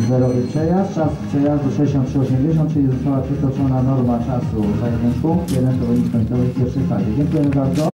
zerowy przejazd. Czas przejazdu 63,80, czyli została przekroczona norma czasu za jeden punkt. Jeden to wynik końcowy w pierwszej fazie. Dziękujemy bardzo.